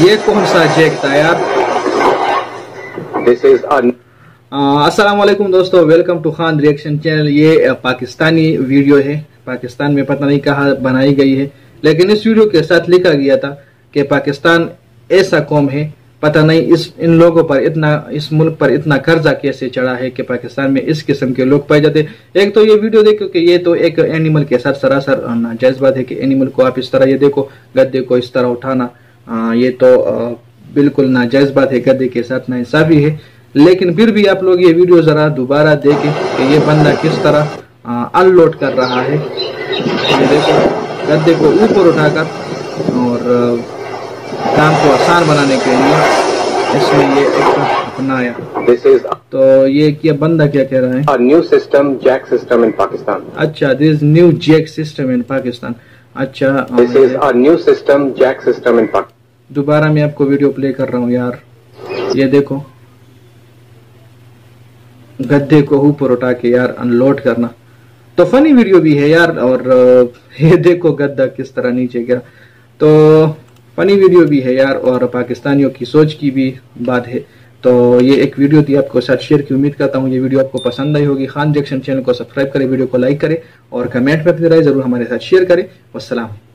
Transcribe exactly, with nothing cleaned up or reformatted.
ये कौन सा जैक था यार? दिस इज अस्सलाम वालेकुम दोस्तों, welcome to Khan reaction channel. ये पाकिस्तानी वीडियो है, पाकिस्तान में पता नहीं कहाँ बनाई गई है, लेकिन इस वीडियो के साथ लिखा गया था कि पाकिस्तान ऐसा कौम है, पता नहीं इस इन लोगों पर इतना, इस मुल्क पर इतना कर्जा कैसे चढ़ा है कि पाकिस्तान में इस किस्म के लोग पाए जाते। एक तो ये वीडियो देखो कि ये तो एक एनिमल के साथ सरासर नाजायज बात है कि एनिमल को आप इस तरह, ये देखो गद्दे को इस तरह उठाना, आ, ये तो आ, बिल्कुल नाजायज बात है, गद्दे के साथ नाइंसाफी है। लेकिन फिर भी आप लोग ये वीडियो जरा दोबारा देखें कि ये बंदा किस तरह अनलोड कर रहा है। ये देखो गद्दे को ऊपर उठाकर, और काम को आसान बनाने के लिए इसमें ये एक अपनाया। दिस इज तो ये क्या बंदा क्या कह रहा है? New system jack system in Pakistan. अच्छा, this is new jack system in Pakistan. अच्छा, this is a new system jack system in Pakistan. दोबारा मैं आपको वीडियो प्ले कर रहा हूँ यार। ये देखो गद्दे को ऊपर उठा के यार अनलोड करना, तो फनी वीडियो भी है यार। और ये देखो गद्दा किस तरह नीचे गिरा, तो फनी वीडियो भी है यार, और पाकिस्तानियों की सोच की भी बात है। तो ये एक वीडियो थी, आपको साथ शेयर की उम्मीद करता हूँ ये वीडियो आपको पसंद आई होगी। खान रिएक्शन चैनल को सब्सक्राइब करें, वीडियो को लाइक करें, और कमेंट में अपनी राय जरूर हमारे साथ शेयर करें। वस्सलाम।